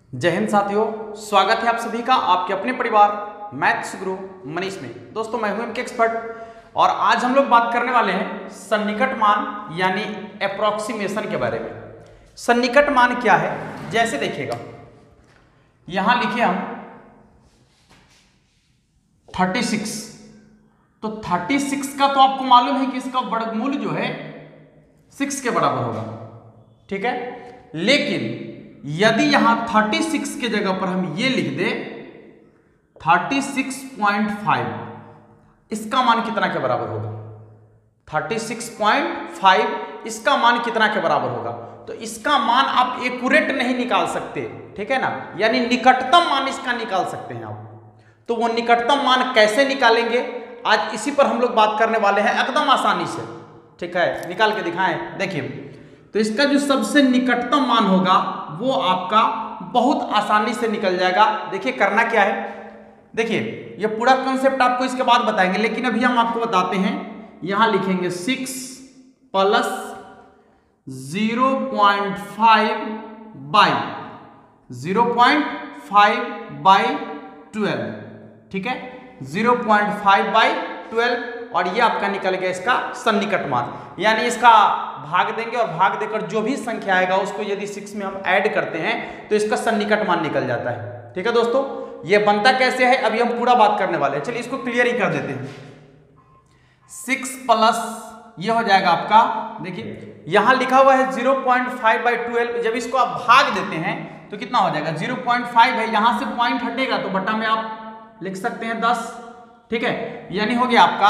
जय हिंद साथियों, स्वागत है आप सभी का आपके अपने परिवार मैथ्स गुरु मनीष में। दोस्तों मैं हूं इनके एक्सपर्ट और आज हम लोग बात करने वाले हैं सन्निकट मान यानी अप्रोक्सीमेशन के बारे में। सन्निकट मान क्या है, जैसे देखिएगा यहां लिखे हम 36, तो 36 का तो आपको मालूम है कि इसका वर्गमूल जो है 6 के बराबर होगा, ठीक है। लेकिन यदि यहां 36 के जगह पर हम ये लिख दे 36.5, इसका मान कितना के बराबर होगा? 36.5 इसका मान कितना के बराबर होगा? तो इसका मान आप एक्यूरेट नहीं निकाल सकते, ठीक है ना, यानी निकटतम मान इसका निकाल सकते हैं आप। तो वो निकटतम मान कैसे निकालेंगे, आज इसी पर हम लोग बात करने वाले हैं एकदम आसानी से, ठीक है। निकाल के दिखाएं, देखिए तो इसका जो सबसे निकटतम मान होगा वो आपका बहुत आसानी से निकल जाएगा। देखिए करना क्या है, देखिए ये पूरा कॉन्सेप्ट आपको इसके बाद बताएंगे, लेकिन अभी हम आपको बताते हैं। यहां लिखेंगे 6 प्लस 0.5 बाई 0.5/12, ठीक है, 0.5/12 और ये आपका निकल गया इसका सन्निकट मान। यानी इसका भाग देंगे और भाग देकर जो भी संख्या आएगा उसको यदि 6 में हम ऐड करते हैं तो इसका सन्निकट मान निकल जाता है, ठीक है दोस्तों। ये बनता कैसे है अभी हम पूरा बात करने वाले हैं, चलिए इसको क्लियर ही कर देते हैं। 6 प्लस ये हो जाएगा आपका, देखिए यहां लिखा हुआ है 0.5/12, जब इसको आप भाग देते हैं तो कितना हो जाएगा? 0.5 है, यहां से पॉइंट हटेगा तो बटा में आप लिख सकते हैं 10, ठीक है। यानी हो गया आपका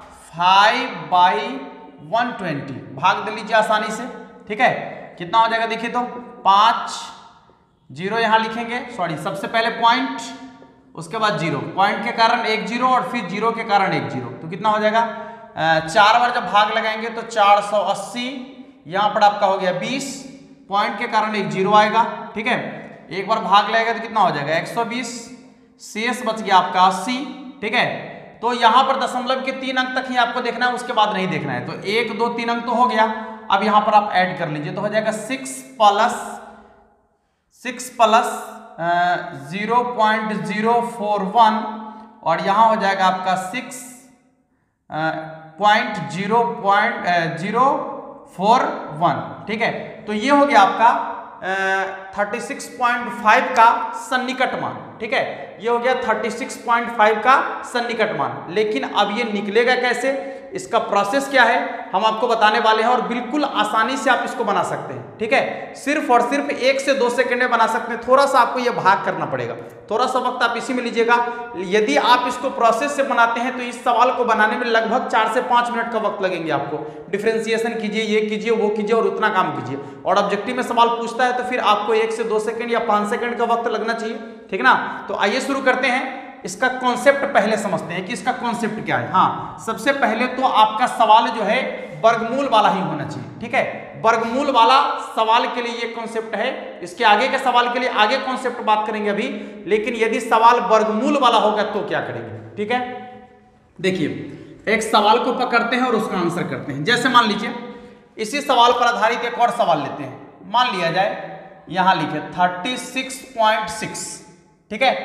5/120, भाग दे लीजिए आसानी से, ठीक है। कितना हो जाएगा देखिए तो 5 0 यहां लिखेंगे, सॉरी सबसे पहले पॉइंट, उसके बाद 0, पॉइंट के कारण 1 0 और फिर 0 के कारण 1 0, तो कितना हो जाएगा 4 बार जब भाग लगाएंगे तो 480, यहां पर आपका हो गया 20, पॉइंट के कारण 1 0 आएगा, ठीक है। एक बार भाग लगेगा तो कितना हो जाएगा 120, शेष बच गया आपका 80, ठीक है। तो यहां पर दशमलव के 3 अंक तक ही आपको देखना है, उसके बाद नहीं देखना है। तो 1 2 3 अंक तो हो गया, अब यहां पर आप ऐड कर लीजिए तो हो जाएगा 6 प्लस 0.041 और यहां हो जाएगा आपका 6.0.041, ठीक है। तो ये हो गया आपका 36.5 का सन्निकट मान, ठीक है। ये हो गया 36.5 का सन्निकट मान। लेकिन अब ये निकलेगा कैसे, इसका प्रोसेस क्या है हम आपको बताने वाले हैं और बिल्कुल आसानी से आप इसको बना सकते हैं, ठीक है। सिर्फ और सिर्फ 1 से 2 सेकंड में बना सकते हैं, थोड़ा सा आपको ये भाग करना पड़ेगा, थोड़ा सा वक्त आप इसी में लीजिएगा। यदि आप इसको प्रोसेस से बनाते हैं तो इस सवाल को बनाने में लगभग 4 से 5 मिनट का वक्त लगेंगे आपको। डिफरेंशिएशन कीजिए, ये कीजिए, वो कीजिए और उतना काम कीजिए, और ऑब्जेक्टिव में सवाल पूछता है तो फिर आपको 1 से 2 सेकंड या 5 सेकंड का वक्त लगना चाहिए, ठीक ना। तो आइए शुरू करते हैं। इसका कॉन्सेप्ट पहले समझते हैं कि इसका कॉन्सेप्ट क्या है। हाँ, सबसे पहले तो आपका सवाल जो है वर्गमूल वाला ही होना चाहिए, ठीक है। वर्गमूल वाला सवाल के लिए ये कॉन्सेप्ट है, इसके आगे के सवाल के लिए आगे कॉन्सेप्ट बात करेंगे अभी। लेकिन यदि सवाल वर्गमूल वाला होगा तो क्या करेंगे, ठीक है। देखिए एक सवाल को पकड़ते हैं और उसका आंसर करते हैं। जैसे मान लीजिए इसी सवाल पर आधारित एक और सवाल लेते हैं। मान लिया जाए यहां लिखे 36.6, ठीक है,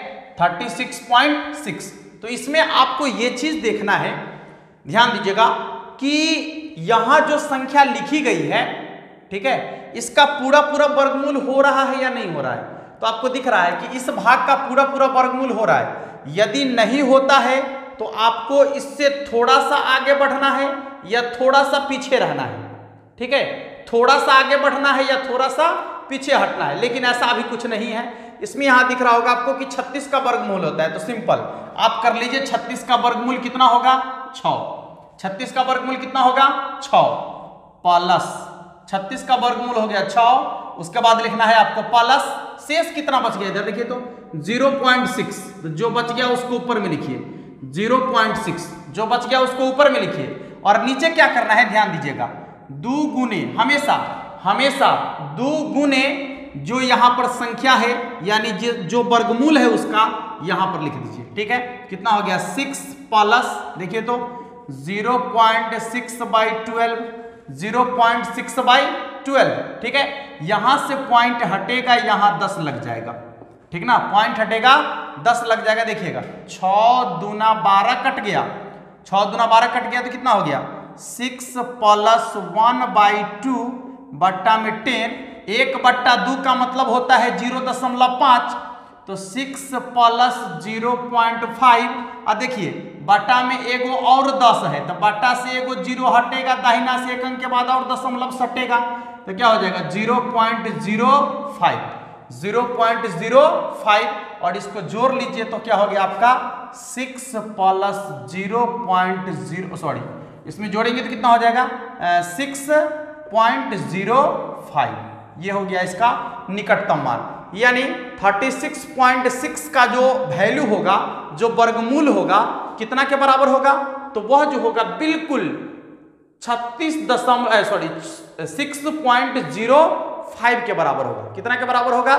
36.6। तो इसमें आपको ये चीज देखना है, ध्यान दीजिएगा कि यहां जो संख्या लिखी गई है, ठीक है, इसका पूरा पूरा वर्गमूल हो रहा है या नहीं हो रहा है। तो आपको दिख रहा है कि इस भाग का पूरा पूरा वर्गमूल हो रहा है। यदि नहीं होता है तो आपको इससे थोड़ा सा आगे बढ़ना है या थोड़ा सा पीछे रहना है, ठीक है। थोड़ा सा आगे बढ़ना है या थोड़ा सा पीछे हटना है, लेकिन ऐसा अभी कुछ नहीं है। इसमें यहां दिख रहा होगा आपको कि 36 का वर्गमूल होता है, तो सिंपल आप कर लीजिए 36 का वर्गमूल कितना होगा 6। 36 का वर्गमूल कितना होगा 6 प्लस 36 का वर्गमूल हो गया 6, उसके बाद लिखना है आपको प्लस, शेष कितना बच गया इधर देखिए तो 0.6, तो जो बच गया उसको ऊपर में लिखिए, 0.6 जो बच गया उसको ऊपर में लिखिए। और नीचे क्या करना है ध्यान दीजिएगा, 2 गुने, हमेशा 2 गुने जो यहां पर संख्या है यानी जो वर्गमूल है उसका यहां पर लिख दीजिए, ठीक है। कितना हो गया 6 प्लस देखिए तो 0.6/12, 0.6/12, ठीक है। यहां से पॉइंट हटेगा, यहां 10 लग जाएगा, ठीक ना, पॉइंट हटेगा 10 लग जाएगा। देखिएगा 6 दूना 12 कट गया, 6 दूना 12 कट गया तो कितना हो गया 6 + 1/2 बट्टा में 10, 1/2 का मतलब होता है 0.5, तो 6 + 0.5। अब देखिए बटा में एगो और 10 है, तो बटा से एगो 0 हटेगा, दाहिना से एक अंक के बाद और दशमलव सटेगा, तो क्या हो जाएगा 0.05, 0.05। और इसको जोड़ लीजिए तो क्या हो गया आपका 6 + 0.0, सॉरी इसमें जोड़ेंगे तो कितना हो जाएगा 6.05। ये हो गया इसका निकटतम मान। यानी 36.6 का जो वैल्यू होगा, जो वर्गमूल होगा, कितना के बराबर होगा, तो वह जो होगा बिल्कुल 6.05 के बराबर होगा। कितना के बराबर होगा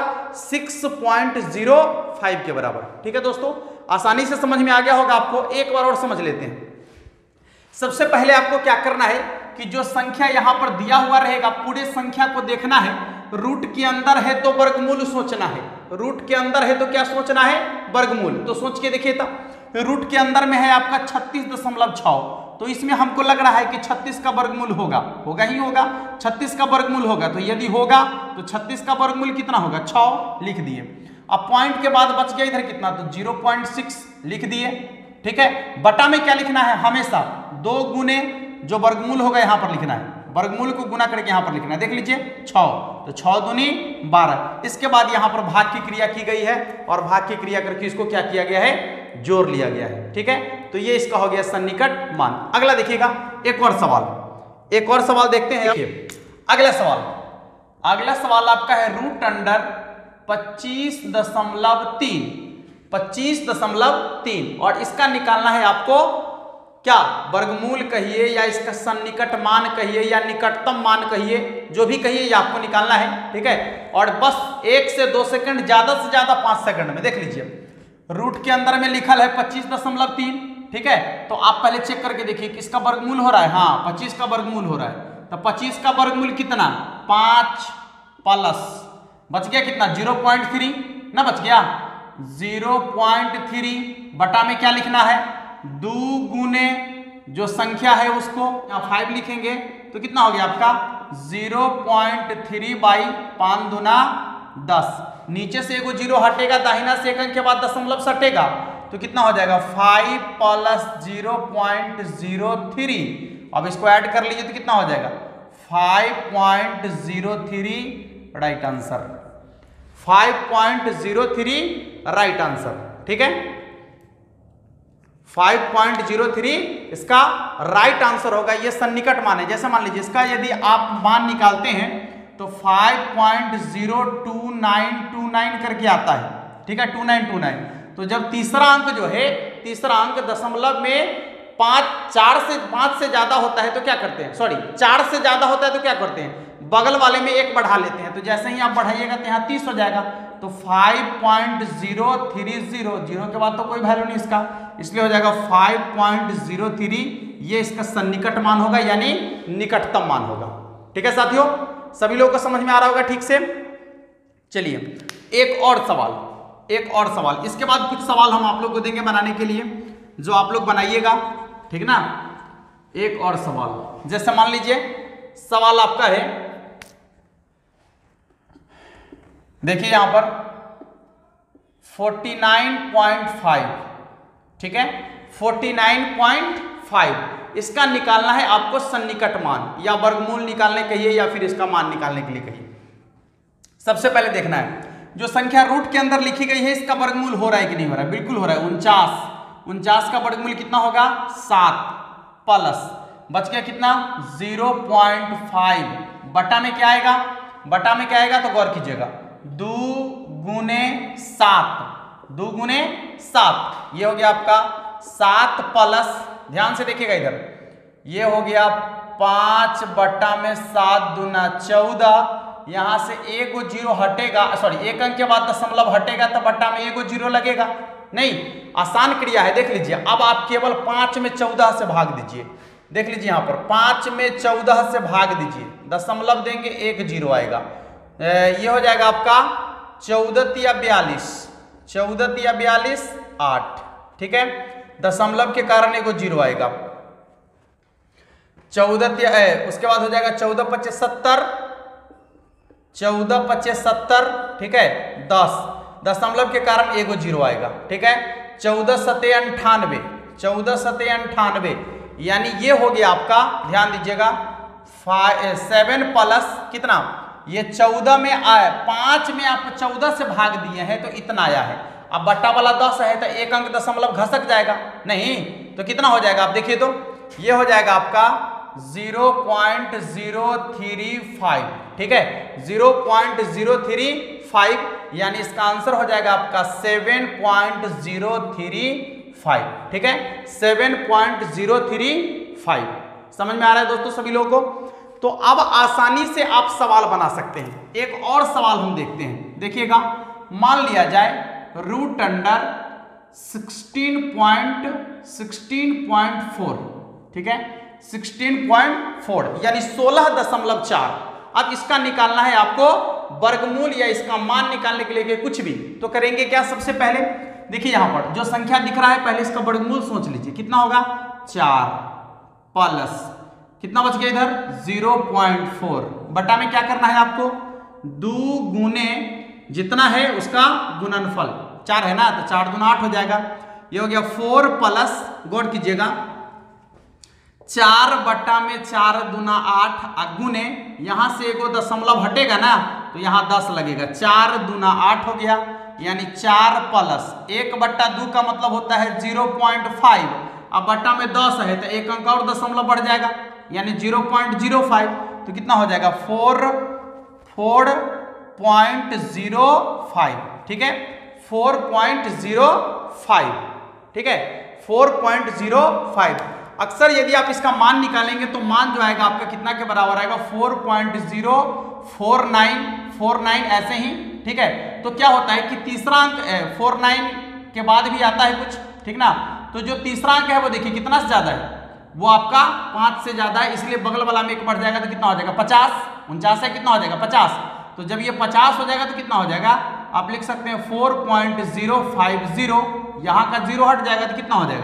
6.05 के बराबर। ठीक है दोस्तों, आसानी से समझ में आ गया होगा आपको। एक बार और समझ लेते हैं। सबसे पहले आपको क्या करना है कि जो संख्या यहां पर दिया हुआ रहेगा, पूरे संख्या को देखना है। रूट के अंदर है तो वर्गमूल सोचना है, रूट के अंदर है तो क्या सोचना है वर्गमूल। तो सोच के देखिए, तब रूट के अंदर में है आपका 36.6, तो इसमें हमको लग रहा है कि 36 का वर्गमूल होगा ही होगा, 36 का वर्गमूल होगा। तो यदि होगा तो 36 का वर्गमूल कितना होगा 6 लिख दिए। अब पॉइंट के बाद बच गया इधर कितना, तो 0.6 लिख दिए। ठीक है, बटा में क्या लिखना है, हमेशा 2 गुने जो वर्गमूल होगा यहां पर लिखना है, वर्गमूल को गुना करके यहां पर लिखना है। देख लीजिए 6, तो 6 दूनी 12। इसके बाद यहां पर भाग की क्रिया की गई है, और भाग की क्रिया करके इसको क्या किया गया है, जोड़ लिया गया है। ठीक है, तो ये इसका हो गया सन्निकट मान। अगला देखिएगा, एक और सवाल देखते हैं। देखिए अगला सवाल आपका है √25.3, और इसका निकालना है आपको क्या, वर्गमूल कहिए या इसका सन्निकट मान कहिए या निकटतम मान कहिए, जो भी कहिए ये आपको निकालना है। ठीक है, और बस 1 से 2 सेकंड, ज्यादा से ज्यादा 5 सेकंड में। देख लीजिए रूट के अंदर में लिखल है 25.3। ठीक है, तो आप पहले चेक करके देखिए किसका वर्गमूल हो रहा है। हाँ, 25 का वर्गमूल हो रहा है। तो 25 का वर्गमूल कितना, 5 प्लस बच गया कितना 0.3 ना, बच गया 0.3 बटा में क्या लिखना है 2 गुने जो संख्या है उसको यहाँ 5 लिखेंगे, तो कितना हो गया आपका 0.3/5 दूना 10। नीचे से एगो 0 हटेगा, दाहिना से एक अंक के बाद दशमलव सटेगा, तो कितना हो जाएगा 5 + 0.03। अब इसको ऐड कर लीजिए तो कितना हो जाएगा 5.03 राइट आंसर, 5.03 राइट आंसर। ठीक है, 5.03 इसका राइट आंसर होगा। ये सन्निकट मान है। जैसे मान लीजिए इसका यदि आप मान निकालते हैं तो 5.02929 करके आता है। ठीक है, 2929। तो जब तीसरा अंक जो है, तीसरा अंक दशमलव में 5 से ज्यादा होता है तो क्या करते हैं, सॉरी 4 से ज्यादा होता है तो क्या करते हैं, बगल वाले में 1 बढ़ा लेते हैं। तो जैसे ही आप बढ़ाइएगा तो यहाँ 30 हो जाएगा। तो 5.030, 0 के बाद तो कोई वैल्यू नहीं इसका, इसलिए हो जाएगा 5.03। ये इसका सन्निकट मान होगा, यानी निकटतम मान होगा। ठीक है साथियों, सभी लोगों को समझ में आ रहा होगा ठीक से। चलिए एक और सवाल, इसके बाद कुछ सवाल हम आप लोग को देंगे बनाने के लिए, जो आप लोग बनाइएगा। ठीक ना, एक और सवाल, जैसे मान लीजिए सवाल आपका है, देखिए यहां पर 49.5। ठीक है, 49.5 इसका निकालना है आपको सन्निकट मान, या वर्गमूल निकालने कहिए या फिर इसका मान निकालने के लिए कहिए। सबसे पहले देखना है जो संख्या रूट के अंदर लिखी गई है इसका वर्गमूल हो रहा है कि नहीं हो रहा है। बिल्कुल हो रहा है। 49 का वर्गमूल कितना होगा 7 प्लस बच गया कितना 0.5 बटा में क्या आएगा, तो गौर कीजिएगा 2 गुने 7, ये हो गया आपका 7 प्लस, ध्यान से देखिएगा इधर, ये हो गया 5 बटा में 7 दूना 14। यहां से एगो 0 हटेगा, सॉरी एक अंक के बाद दशमलव हटेगा तो बटा में एगो 0 लगेगा नहीं। आसान क्रिया है, देख लीजिए। अब आप केवल 5 में 14 से भाग दीजिए। देख लीजिए यहां पर 5 में 14 से भाग दीजिए, दशमलव देंगे 1 0 आएगा। ये हो जाएगा आपका 14 या 42, 14 या 42 8, ठीक है। दशमलव के कारण एगो 0 आएगा। 14 उसके बाद हो जाएगा 14 × 5 = 70, 14 × 5 = 70, ठीक है। 10 दशमलव के कारण एगो 0 आएगा, ठीक है। 14 × 7 = 98, 14 × 7 = 98, यानी ये हो गया आपका, ध्यान दीजिएगा 7 प्लस कितना, ये 14 में आया, 5 में आप 14 से भाग दिए हैं तो इतना आया है। अब बट्टा वाला 10 है तो एक अंक दशमलव घसक जाएगा, नहीं तो कितना हो जाएगा आप देखिए तो, ये हो जाएगा आपका 0.035, ठीक है। 0.035, यानी इसका आंसर हो जाएगा आपका 7.035, ठीक है। 7.035 समझ में आ रहा है दोस्तों सभी लोगों को। तो अब आसानी से आप सवाल बना सकते हैं। एक और सवाल हम देखते हैं, देखिएगा। मान लिया जाए √16.4, ठीक है, 16.4 यानी 16.4। अब इसका निकालना है आपको वर्गमूल या इसका मान निकालने के लिए कुछ भी, तो करेंगे क्या, सबसे पहले देखिए यहां पर जो संख्या दिख रहा है पहले इसका वर्गमूल सोच लीजिए, कितना होगा 4 प्लस कितना बच गया इधर 0.4, बटा में क्या करना है आपको 2 गुने जितना है उसका गुणनफल, 4 है ना तो 4 दूना 8 हो जाएगा। ये हो गया 4 प्लस गौर कीजिएगा 4 बटा में 4 दूना 8 गुने यहां से एगो दशमलव हटेगा ना तो यहां 10 लगेगा, 4 दूना 8 हो गया, यानी 4 प्लस 1/2 का मतलब होता है 0.5, अब बटा में 10 है तो एक अंक और दशमलव बढ़ जाएगा यानी 0.05, तो कितना हो जाएगा 4.05, ठीक है 4.05, ठीक है 4.05। अक्सर यदि आप इसका मान निकालेंगे तो मान जो आएगा आपका कितना के बराबर आएगा 4.049 ऐसे ही, ठीक है। तो क्या होता है कि तीसरा अंक 49 के बाद भी आता है कुछ, ठीक ना, तो जो तीसरा अंक है वो देखिए कितना से ज्यादा है, वो आपका 5 से ज्यादा है, इसलिए बगल वाला में 1 बढ़ जाएगा तो कितना हो जाएगा 50, 49 है कितना हो जाएगा 50, तो जब ये 50 हो जाएगा तो कितना हो जाएगा आप लिख सकते हैं 4.050, यहां का 0 हट जाएगा तो कितना हो जाएगा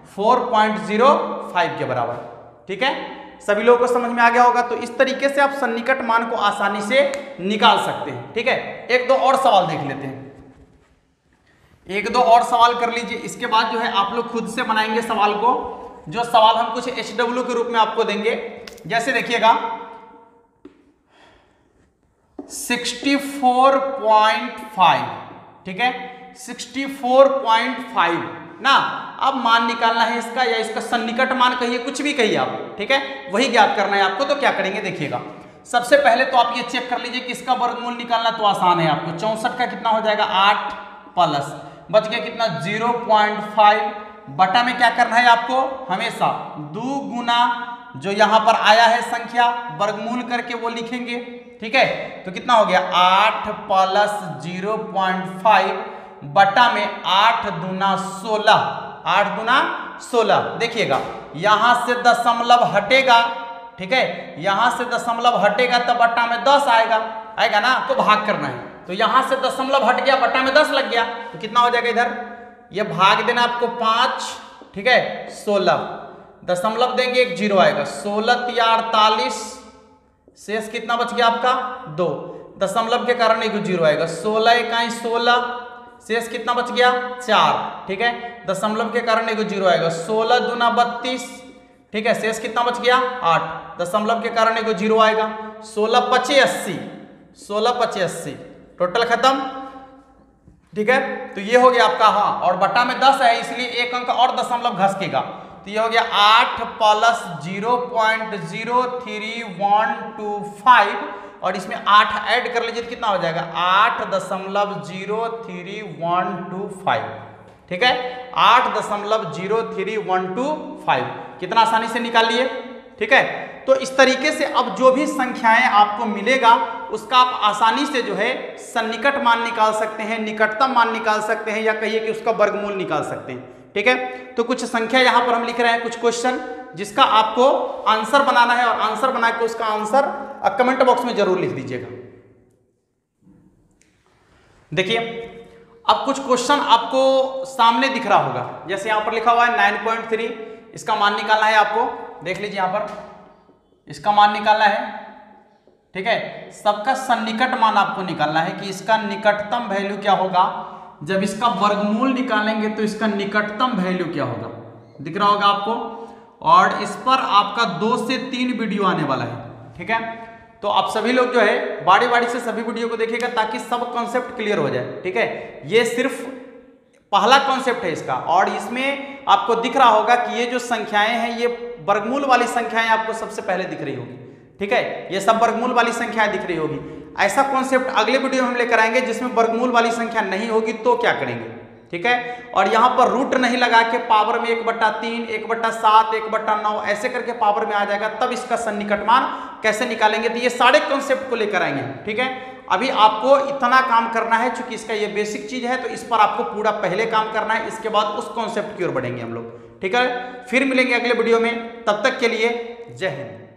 4.05 के बराबर, ठीक है। सभी लोगों को समझ में आ गया होगा। तो इस तरीके से आप सन्निकट मान को आसानी से निकाल सकते हैं, ठीक है। एक दो और सवाल देख लेते हैं, एक दो और सवाल कर लीजिए, इसके बाद जो है आप लोग खुद से बनाएंगे सवाल को, जो सवाल हम कुछ HW के रूप में आपको देंगे। जैसे देखिएगा 64.5, ठीक है 64.5 ना। अब मान निकालना है इसका, या इसका सन्निकट मान कहिए, कुछ भी कहिए आप, ठीक है, वही ज्ञात करना है आपको। तो क्या करेंगे देखिएगा, सबसे पहले तो आप ये चेक कर लीजिए कि इसका वर्गमूल निकालना तो आसान है आपको। 64 का कितना हो जाएगा 8 प्लस बच गया कितना 0.5, बटा में क्या करना है आपको हमेशा 2 गुना जो यहां पर आया है संख्या वर्गमूल करके वो लिखेंगे, ठीक है। तो कितना हो गया 8 प्लस 0.5 बटा में 8 दूना 16, 8 दूना 16। देखिएगा यहां से दशमलव हटेगा, ठीक है, यहां से दशमलव हटेगा तब बटा में 10 आएगा ना, तो भाग करना है। तो यहां से दशमलव हट गया बटा में 10 लग गया तो कितना हो जाएगा इधर, ये भाग देना आपको 5, ठीक है 16, दशमलव देंगे एक 0 आएगा, 16 × 48, शेष कितना बच गया आपका 2, दशमलव के कारण एक 0 आएगा, 16 × 16, शेष कितना बच गया 4, ठीक है, दशमलव के कारण एक 0 आएगा, 16 दूना 32, ठीक है, शेष कितना बच गया 8, दशमलव के कारण एक 0 आएगा, 16 × 5 = 80, 16 × 5 = 80, टोटल खत्म, ठीक है। तो ये हो गया आपका, हाँ, और बटा में 10 है इसलिए एक अंक और दशमलव घसकेगा, तो ये हो गया 8 प्लस 0.03125, और इसमें 8 ऐड कर लीजिए तो कितना हो जाएगा 8.03125, ठीक है 8.03125, कितना आसानी से निकाल लिए, ठीक है। तो इस तरीके से अब जो भी संख्याएं आपको मिलेगा उसका आप आसानी से जो है सन्निकट मान निकाल सकते हैं, निकटतम मान निकाल सकते हैं, या कहिए कि उसका वर्गमूल निकाल सकते हैं, ठीक है। तो कुछ संख्या यहां पर हम लिख रहे हैं, कुछ क्वेश्चन जिसका आपको आंसर बनाना है, और आंसर बना के उसका आंसर कमेंट बॉक्स में जरूर लिख दीजिएगा। देखिए अब कुछ क्वेश्चन आपको सामने दिख रहा होगा, जैसे यहाँ पर लिखा हुआ है 9.3, इसका मान निकालना है आपको। देख लीजिए यहाँ पर इसका मान निकालना है, ठीक है। सबका सन्निकट मान आपको निकालना है कि इसका निकटतम वैल्यू क्या होगा। जब इसका वर्गमूल निकालेंगे तो इसका निकटतम वैल्यू क्या होगा, दिख रहा होगा आपको। और इस पर आपका 2 से 3 वीडियो आने वाला है, ठीक है। तो आप सभी लोग जो है बारी बारी से सभी वीडियो को देखिएगा ताकि सब कॉन्सेप्ट क्लियर हो जाए, ठीक है। ये सिर्फ पहला कॉन्सेप्ट है इसका, और इसमें आपको दिख रहा होगा कि ये जो संख्याएं हैं ये वर्गमूल वाली संख्याएं आपको सबसे पहले दिख रही होगी, ठीक है। ये सब वर्गमूल वाली संख्याएं दिख रही होगी। ऐसा कॉन्सेप्ट अगले वीडियो में हम लेकर आएंगे जिसमें वर्गमूल वाली संख्या नहीं होगी तो क्या करेंगे, ठीक है। और यहाँ पर रूट नहीं लगा के पावर में 1/3, 1/7, 1/9 ऐसे करके पावर में आ जाएगा, तब इसका सन्निकट मान कैसे निकालेंगे। तो ये सारे कॉन्सेप्ट को लेकर आएंगे, ठीक है। अभी आपको इतना काम करना है, चूंकि इसका ये बेसिक चीज है तो इस पर आपको पूरा पहले काम करना है, इसके बाद उस कॉन्सेप्ट की ओर बढ़ेंगे हम लोग, ठीक है। फिर मिलेंगे अगले वीडियो में, तब तक के लिए जय हिंद।